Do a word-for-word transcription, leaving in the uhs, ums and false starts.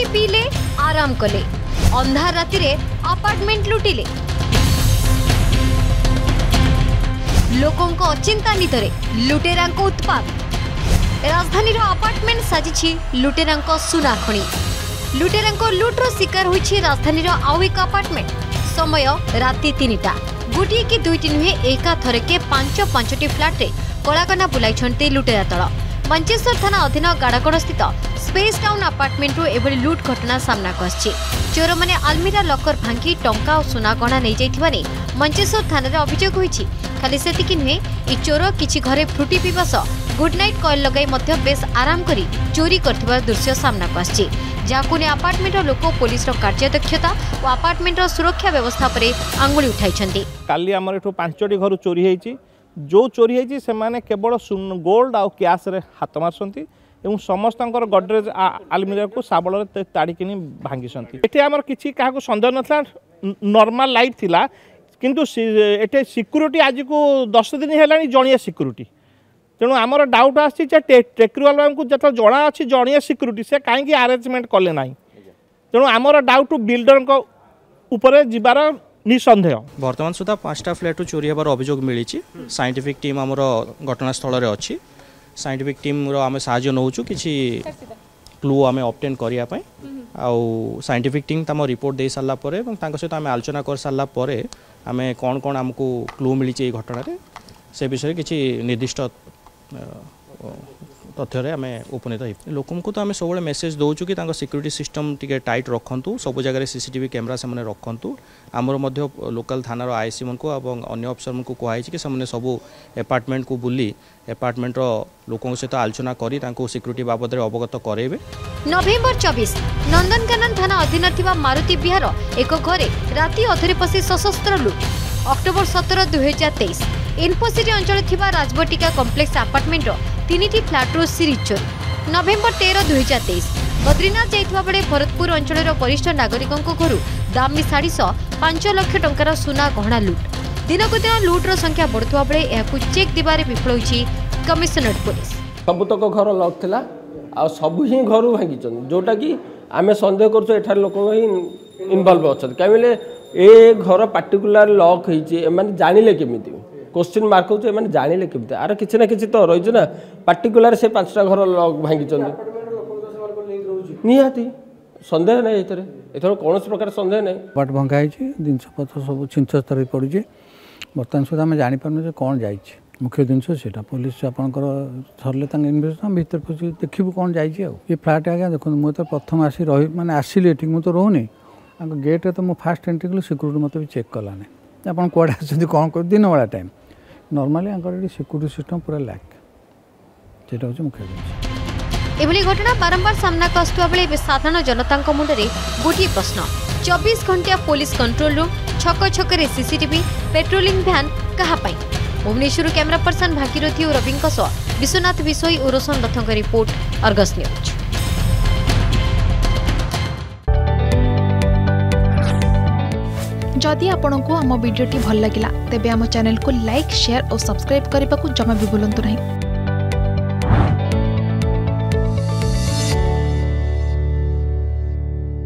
पीले आराम कले अंधार राति रे अपार्टमेंट लुटिले लोकों को अचिंता नितरे लुटेरा उत्पाद राजधानी अपार्टमेंट साजिछि लुटेरा सुना खणी लुटेरा लुट्र शिकार होइछि राजधानी आउ एक अपार्टमेंट समय राति तीनटा गोटे कि दुईटी नुहे एका थरके पांच पांचटी फ्लाट रे कलाकना बुलाई लुटेरा दल मंचेश्वर थाना अधीन गाड़ाकड़ स्थित स्पेस टाउन अपार्टमेंट एभली लुट घटना सामना को आछि चोर माने आलमीरा लकर भांगी टंका और सुना गहना नहीं जाइथिबा नै मंचेश्वर थाना रे अभियोग होइछि खाली सेतिकी नुहे ई चोर किछि घरे फ्रुटी पीबा सह गुड नाइट कॉल लगाई मध्य बेस आराम करी चोरी करथिबा दृश्य सामना को आछि जाकुने अपार्टमेंट लोक पुलिस कार्यदक्षता और अपार्टमेंट सुरक्षा व्यवस्था पर आंगुली उठाई काली आमर एठो पांचटी घर चोरी होईची जो चोरी होईची से माने केवल गोल्ड आउ कैश रे हाथ मारसंती एवं समस्तंकर गडरेज आलमीरा को साबल ताड़िकी भांगी एटे आमर किछि काहाको संदेह नथला नॉर्मल लाइट थिला किंतु एटे सिक्यूरिटी आज को दस दिन हेलानी जणिया सिक्यूरिटी तेणु आमर डाउट आसी टेक्निकल मैम को जो जना अच्छी जड़िया सिक्यूरीटी से कहीं आरेंजमेंट कले ना तेणु आमर डाउट बिल्डर ऊपर जीवार निसंदेह बर्तमान सुधा पांचटा फ्लैट चोरी होबार अभियोग मिली साइंटिफिक टीम आमर घटनास्थल में अच्छी साइंटिफिक टीम आम साहाय्य नौचु किसी क्लू आम ऑब्टेन करने आउ साइंटिफिक टीम तम रिपोर्ट दे सारा सहित आम आलोचना कर सारा आम कौन कौन आमको क्लू मिली घटना से विषय किसी निर्दिष्ट तथ्य आम उपनीत हो लोक को तो आम सब मेसेज दौचु कि सिक्यूरीटी सिस्टम टी टाइट रखु सब जगह सीसीटीवी कैमरा से रखु आमर लोकल थानार आईसी मन को अन्य अफसर मन को कहुई कि सब एपार्टमेंट को बुली एपार्टमेंट लोकों सहित आलोचना करी सिक्यूरीटी बाबद अवगत कराइबे। नवेम्बर चौबीस नंदनकानन थाना अधीन थिबा मारुति विहार एक घरे राति अधरे पशि सशस्त्र लुट अक्टोबर सतर दुई हजार तेईस इनफोसिटी अंचल थिबा राजबटिका कम्प्लेक्स अपार्टमेंट तीन फ्लाट्रु सीरीज चोरी नवेम्बर तेरह दुई हजार तेईस बद्रीनाथ जाइथिबा बेले भरतपुर अंचल वरिष्ठ नागरिकों घर दामी शाढ़ी सह पांच लाख टंकार सुना गहना लुट दिनक दिन लुट्र संख्या बढ़ुवा बेले यहाकु चेक दिबारे विफल होइछि कमिशनरेट पुलिस सबुतक घर लॉक थिला आ सब ही घर भांगी जोटा कि आम सन्देह कर एठार लोक ही इनवल्व अच्छा कहीं ए घर पार्टिकुलर लॉक होने जानिले केमिति क्वेश्चन मार्क हो जानिले केमिति आर किसी ना किसी तो रही ना पार्टिकुलर से पांचटा घर लॉक भांगी निहाती सन्देह ना एथर कौन प्रकार सन्देह ना बाट भंगा जिनपतर सब छिंचस्तर पड़ी बर्तमान सुधा आम जापर कौन जा मुख्य जिनस से पुलिस आपंकर सरले इन्वेस्टिगेशन भीतर पशि देखू कौन जाइए ये फ्लाट आज्ञा देखो मुझे तो प्रथम आसी रही मैंने आसिली ये मुझे तो रोनी गेट तो मुझे फास्ट एंट्री कली सिक्यूरीटी मत भी चेक कलानी आप कौड़े आसती कौन कर दिन वाला टाइम नॉर्मली ये सिक्यूरीटी सिस्टम पूरा लैक से मुख्य जिन एभली घटना बारंबार सामना को आसुवा बेले साधारण जनता मुंडे गोटे प्रश्न चौबीस घंटिया पुलिस कंट्रोल रूम छक छक सीसीटीवी पेट्रोलिंग भ्यान कहापाई भुवनेश्वर कैमरा पर्सन भागीरथी और रवि विश्वनाथ विशोई और रोशन रथों रिपोर्ट अर्गस न्यूज। जदि आपंक आम भिडी भल लगा तेब आम चैनल को लाइक शेयर और सब्सक्राइब करने को जमा भी भूलु नहीं।